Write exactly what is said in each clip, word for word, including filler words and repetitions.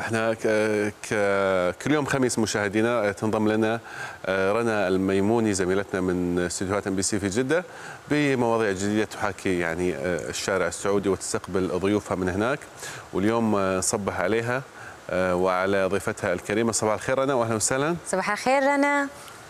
احنا كل يوم خميس مشاهدينا تنضم لنا رنا الميموني زميلتنا من استديوهات ام بي سي في جده بمواضيع جديده تحاكي يعني الشارع السعودي وتستقبل ضيوفها من هناك. واليوم نصبح عليها وعلى ضيفتها الكريمه. صباح الخير رنا واهلا وسهلا. صباح الخير رنا.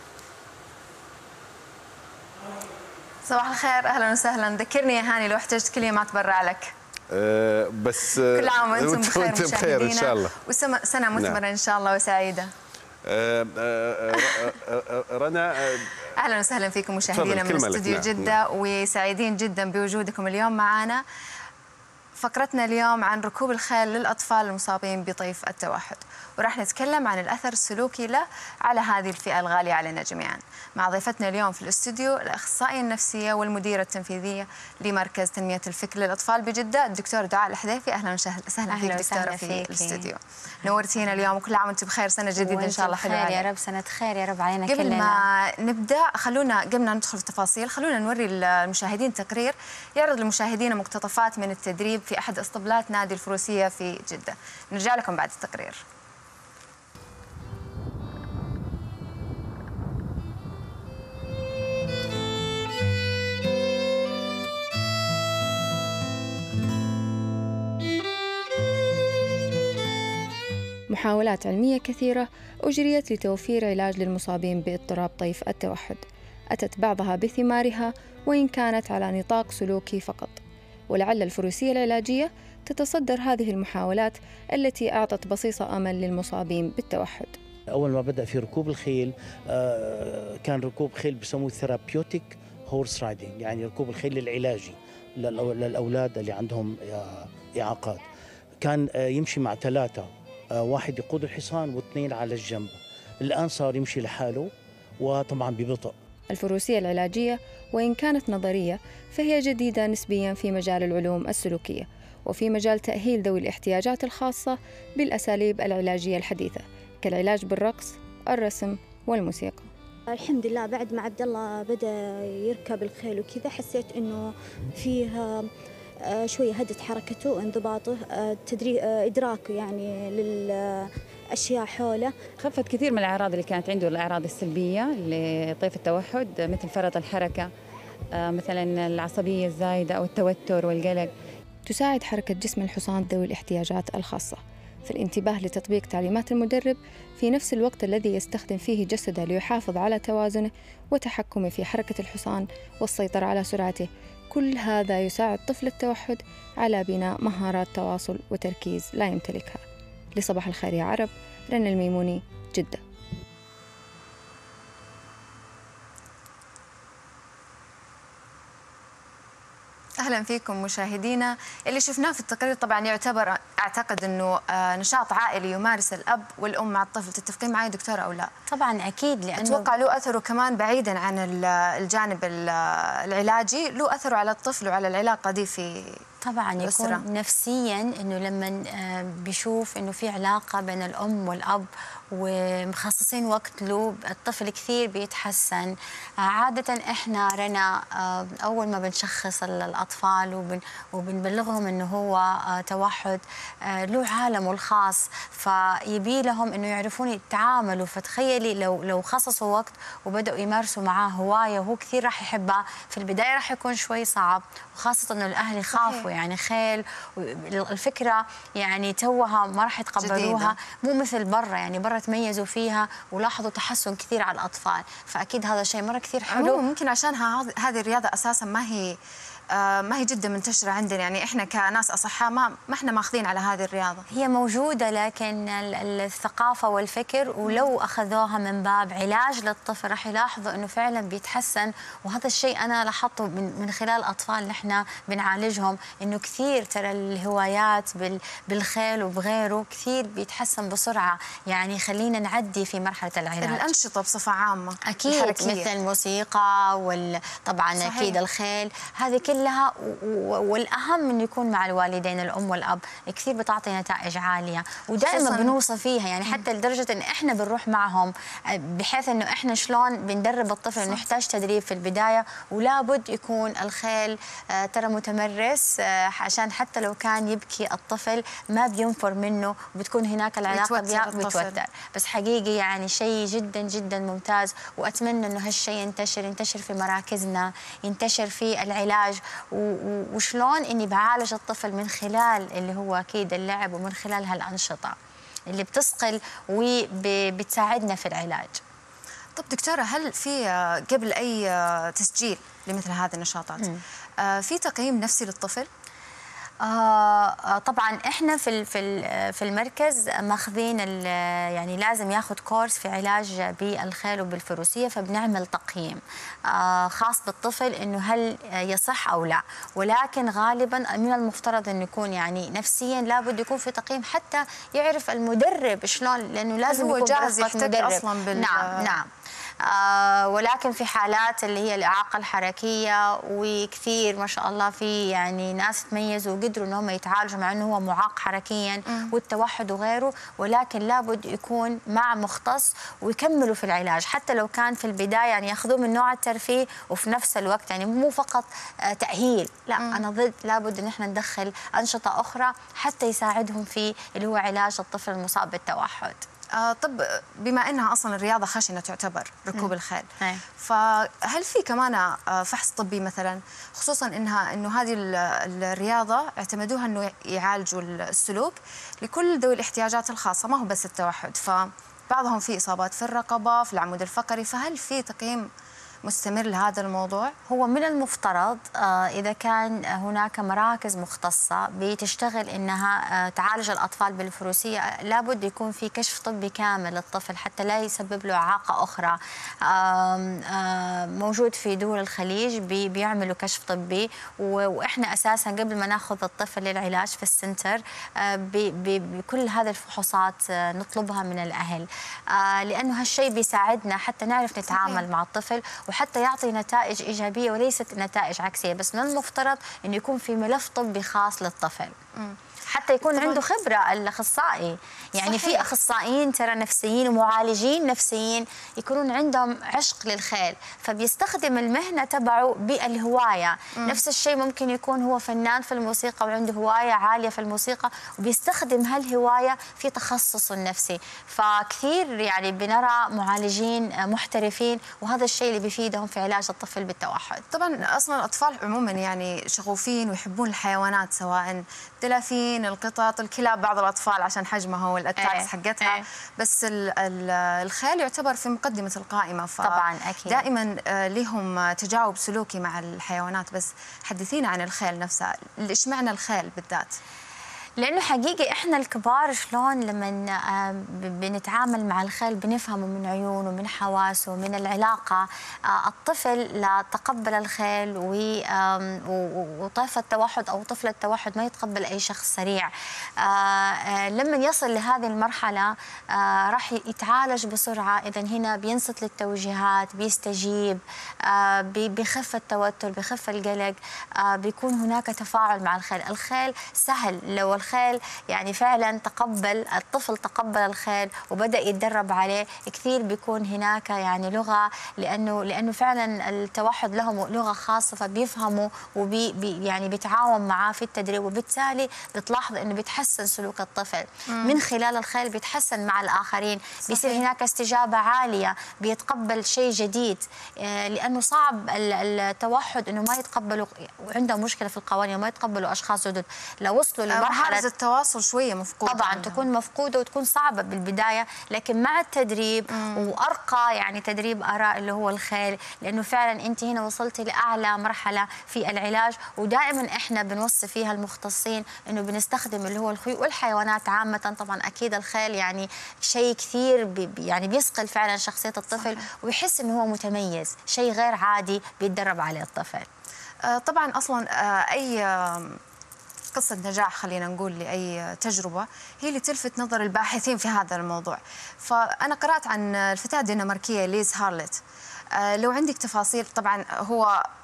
صباح الخير اهلا وسهلا. ذكرني يا هاني لو احتجت كلمات برا لك. أه بس كل عام وانتم بخير وانتم بخير ان شاء الله، وسنه مثمره نعم. ان شاء الله وسعيده. أه أه أه رنا اهلا وسهلا فيكم مشاهدينا من استوديو نعم. جده نعم. وسعيدين جدا بوجودكم اليوم معنا. فقرتنا اليوم عن ركوب الخيل للاطفال المصابين بطيف التوحد، وراح نتكلم عن الاثر السلوكي له على هذه الفئه الغاليه علينا جميعا. مع ضيفتنا اليوم في الاستوديو الاخصائيه النفسيه والمديره التنفيذيه لمركز تنميه الفكر للاطفال بجده الدكتور دعاء الحديفي. اهلا وسهلا فيك دكتوره في الاستوديو. نورتينا اليوم وكل عام وانتم بخير. سنه جديده ان شاء الله حلوه خير يا رب. سنه خير يا رب علينا كلنا. قبل ما نبدا خلونا قبل ما ندخل في التفاصيل خلونا نوري المشاهدين تقرير يعرض للمشاهدين مقتطفات من التدريب في احد اسطبلات نادي الفروسيه في جده. نرجع لكم بعد التقرير. محاولات علمية كثيرة أجريت لتوفير علاج للمصابين باضطراب طيف التوحد، أتت بعضها بثمارها وإن كانت على نطاق سلوكي فقط، ولعل الفروسية العلاجية تتصدر هذه المحاولات التي أعطت بصيصة أمل للمصابين بالتوحد. أول ما بدأ في ركوب الخيل كان ركوب خيل بسموه ثيرابيوتيك هورس رايدنج، يعني ركوب الخيل العلاجي للأولاد اللي عندهم إعاقات. كان يمشي مع ثلاثة، واحد يقود الحصان واثنين على الجنب. الآن صار يمشي لحاله وطبعا ببطء. الفروسية العلاجية وإن كانت نظرية فهي جديدة نسبيا في مجال العلوم السلوكية وفي مجال تأهيل ذوي الاحتياجات الخاصة بالأساليب العلاجية الحديثة كالعلاج بالرقص، الرسم والموسيقى. الحمد لله بعد ما عبد الله بدأ يركب الخيل وكذا حسيت إنه فيه شوية هدت حركته وانضباطه، تدري إدراكه يعني للأشياء حوله. خفت كثير من الأعراض اللي كانت عنده، الأعراض السلبية لطيف التوحد مثل فرط الحركة، مثلا العصبية الزايدة أو التوتر والقلق. تساعد حركة جسم الحصان ذوي الاحتياجات الخاصة في الانتباه لتطبيق تعليمات المدرب في نفس الوقت الذي يستخدم فيه جسده ليحافظ على توازنه وتحكمه في حركة الحصان والسيطرة على سرعته. كل هذا يساعد طفل التوحد على بناء مهارات تواصل وتركيز لا يمتلكها. لصباح الخير يا عرب، رنا الميموني، جدة. اهلا فيكم مشاهدينا. اللي شفناه في التقرير طبعا يعتبر اعتقد انه نشاط عائلي يمارس الاب والام مع الطفل. تتفقين معي دكتوره او لا؟ طبعا اكيد، لانه اتوقع له اثره كمان بعيدا عن الجانب العلاجي، له اثره على الطفل وعلى العلاقه دي في طبعا الأسرة. يكون نفسيا انه لما بيشوف انه في علاقه بين الام والاب ومخصصين وقت له الطفل كثير بيتحسن. عاده احنا رنا اول ما بنشخص الاطفال وبنبلغهم انه هو توحد له عالمه الخاص، فيبي لهم انه يعرفون يتعاملوا. فتخيلي لو لو خصصوا وقت وبداوا يمارسوا معاه هوايه وهو كثير راح يحبها. في البدايه راح يكون شوي صعب، وخاصه انه الاهل يخافوا يعني خيل. الفكره يعني توها ما راح يتقبلوها، مو مثل برا، يعني برا تميزوا فيها ولاحظوا تحسن كثير على الاطفال. فاكيد هذا شيء مره كثير حلو. ممكن عشانها هذه الرياضه اساسا ما هي ما هي جدا منتشره عندنا، يعني احنا كناس اصحاء ما ما احنا ماخذين على هذه الرياضه. هي موجوده لكن الثقافه والفكر، ولو اخذوها من باب علاج للطفل راح يلاحظوا انه فعلا بيتحسن. وهذا الشيء انا لاحظته من من خلال الاطفال اللي احنا بنعالجهم، انه كثير ترى الهوايات بالخيل وبغيره كثير بيتحسن بسرعه. يعني خلينا نعدي في مرحله العلاج. الانشطه بصفه عامه اكيد الحركية. مثل الموسيقى وطبعا اكيد الخيل، هذه كلها كلها، والاهم انه يكون مع الوالدين الام والاب، كثير بتعطي نتائج عاليه، ودائما بنوصى فيها يعني حتى لدرجه ان احنا بنروح معهم بحيث انه احنا شلون بندرب الطفل انه يحتاج تدريب في البدايه، ولابد يكون الخيل ترى متمرس عشان حتى لو كان يبكي الطفل ما بينفر منه، وبتكون هناك العلاقه بتوتر. بس حقيقي يعني شيء جدا جدا ممتاز، واتمنى انه هالشيء ينتشر ينتشر في مراكزنا، ينتشر في العلاج، وشلون اني بعالج الطفل من خلال اللي هو اكيد اللعب، ومن خلال هالانشطه اللي بتثقل وبتساعدنا في العلاج. طب دكتوره، هل في قبل اي تسجيل لمثل هذه النشاطات في تقييم نفسي للطفل؟ آه طبعا احنا في في في المركز ماخذين يعني لازم ياخذ كورس في علاج بالخيل وبالفروسيه، فبنعمل تقييم آه خاص بالطفل انه هل يصح او لا، ولكن غالبا من المفترض انه يكون يعني نفسيا لابد يكون في تقييم حتى يعرف المدرب شلون، لانه لازم هو يكون جاهز يحتك مدرب اصلا بال نعم نعم آه ولكن في حالات اللي هي الإعاقة الحركية، وكثير ما شاء الله في يعني ناس تميزوا وقدروا انهم يتعالجوا مع انه هو معاق حركيا م. والتوحد وغيره، ولكن لابد يكون مع مختص ويكملوا في العلاج، حتى لو كان في البداية يعني ياخذوه من نوع الترفيه وفي نفس الوقت يعني مو فقط آه تأهيل، لا م. أنا ضد، لابد ان احنا ندخل أنشطة أخرى حتى يساعدهم في اللي هو علاج الطفل المصاب بالتوحد. آه طب بما انها اصلا الرياضه خشنه تعتبر ركوب الخيل، فهل في كمان آه فحص طبي مثلا، خصوصا انها انه هذه الرياضه اعتمدوها انه يعالجوا السلوك لكل ذوي الاحتياجات الخاصه، ما هو بس التوحد، فبعضهم في اصابات في الرقبه في العمود الفقري، فهل في تقييم مستمر لهذا الموضوع؟ هو من المفترض آه إذا كان هناك مراكز مختصة بتشتغل إنها آه تعالج الأطفال بالفروسية، لابد يكون في كشف طبي كامل للطفل حتى لا يسبب له إعاقة أخرى. آه آه موجود في دول الخليج بي بيعملوا كشف طبي، وإحنا أساساً قبل ما ناخذ الطفل للعلاج في السنتر آه بكل هذه الفحوصات آه نطلبها من الأهل، آه لأنه هالشيء بيساعدنا حتى نعرف نتعامل صحيح. مع الطفل، وحتى يعطي نتائج إيجابية وليست نتائج عكسية، بس من المفترض أنه يكون في ملف طبي خاص للطفل م. حتى يكون طبعا. عنده خبرة الأخصائي، يعني صحيح. في أخصائيين ترى نفسيين ومعالجين نفسيين يكونون عندهم عشق للخيل، فبيستخدم المهنة تبعه بالهواية. م. نفس الشيء ممكن يكون هو فنان في الموسيقى وعنده هواية عالية في الموسيقى، وبيستخدم هالهواية في تخصصه النفسي، فكثير يعني بنرى معالجين محترفين، وهذا الشيء اللي بيفيدهم في علاج الطفل بالتوحد. طبعا أصلا الأطفال عموما يعني شغوفين ويحبون الحيوانات، سواء دلافين، القطط، الكلاب، بعض الأطفال عشان حجمها والأتاكس حقتها، ايه. بس ال ال الخيل يعتبر في مقدمة القائمة، طبعا أكيد دائما لهم تجاوب سلوكي مع الحيوانات. بس حدثينا عن الخيل نفسها، إيش معنى الخيل بالذات؟ لأنه حقيقي إحنا الكبار شلون لما بنتعامل مع الخيل بنفهمه من عيونه ومن حواسه ومن العلاقة. الطفل لا تقبل الخيل، وطفل التوحد أو طفل التوحد ما يتقبل أي شخص سريع. لما يصل لهذه المرحلة راح يتعالج بسرعة، إذا هنا بينصت للتوجيهات، بيستجيب، بيخف التوتر، بيخف القلق، بيكون هناك تفاعل مع الخيل. الخيل سهل، لو الخيل يعني فعلا تقبل الطفل تقبل الخيل وبدأ يتدرب عليه، كثير بيكون هناك يعني لغة، لأنه لأنه فعلا التوحد لهم لغة خاصة، فبيفهموا وبي بي يعني بيتعاون معاه في التدريب، وبالتالي بتلاحظ إنه بيتحسن سلوك الطفل مم. من خلال الخيل، بيتحسن مع الآخرين، بيصير هناك استجابة عالية، بيتقبل شيء جديد، لأنه صعب التوحد إنه ما يتقبلوا، وعندهم مشكلة في القوانين وما يتقبلوا أشخاص جدد. لو وصلوا لمرحلة التواصل شويه مفقوده طبعا عنها. تكون مفقوده وتكون صعبه بالبدايه، لكن مع التدريب مم. وارقى يعني تدريب اراء اللي هو الخيل، لانه فعلا انت هنا وصلتي لاعلى مرحله في العلاج. ودائما احنا بنوصي فيها المختصين انه بنستخدم اللي هو الخيول والحيوانات عامه. طبعا اكيد الخيل يعني شيء كثير بي يعني بيصقل فعلا شخصيه الطفل صحيح. ويحس انه هو متميز، شيء غير عادي بيتدرب عليه الطفل. آه طبعا اصلا آه اي آه قصة نجاح خلينا نقول لأي تجربة هي اللي تلفت نظر الباحثين في هذا الموضوع. فأنا قرأت عن الفتاة الدنماركية ليز هارلت. أه لو عندك تفاصيل، طبعا هو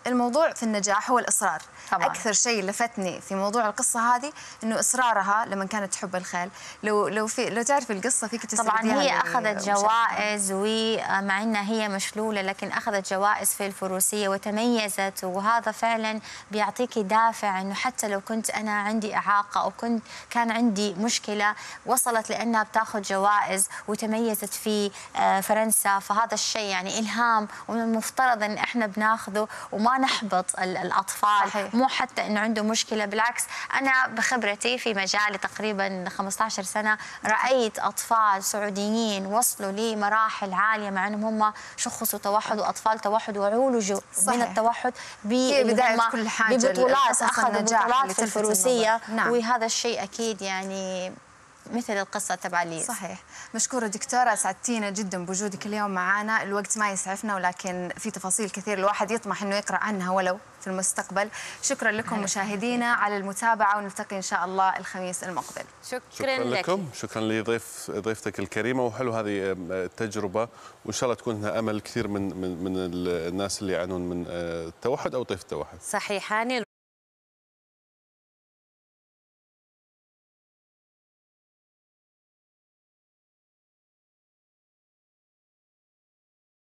الموضوع في النجاح هو الإصرار. طبعاً. أكثر شيء لفتني في موضوع القصة هذه إنه إصرارها لما كانت تحب الخيل. لو لو في لو تعرف القصة فيك تسرديها. طبعا هي أخذت جوائز، ومع أنها هي مشلولة لكن أخذت جوائز في الفروسية وتميزت، وهذا فعلا بيعطيكي دافع إنه حتى لو كنت أنا عندي إعاقة أو كنت كان عندي مشكلة وصلت لأنها بتاخذ جوائز وتميزت في فرنسا، فهذا الشيء يعني إلهام، ومن المفترض أن إحنا بناخذه وما نحبط الأطفال. صحيح. مو حتى إنه عنده مشكلة، بالعكس أنا بخبرتي في مجالي تقريبا خمسة عشر سنة رأيت أطفال سعوديين وصلوا لمراحل عالية مع أنهم هم شخصوا توحد وأطفال توحد وعولجوا من التوحد بداية كل حاجة ببطولات، أخذوا بطولات في الفروسية. نعم. وهذا الشيء أكيد يعني مثل القصة تبع ليز. صحيح. مشكورة دكتورة، سعدتينا جدا بوجودك اليوم معنا. الوقت ما يسعفنا ولكن في تفاصيل كثير الواحد يطمح انه يقرأ عنها ولو في المستقبل. شكرا لكم مشاهدينا على المتابعة، ونلتقي ان شاء الله الخميس المقبل. شكرا, شكرا لكم. شكرا لضيف ضيفتك الكريمة، وحلو هذه التجربة، وان شاء الله تكون لها امل كثير من من من الناس اللي يعانون من التوحد او طيف التوحد. صحيح. هاني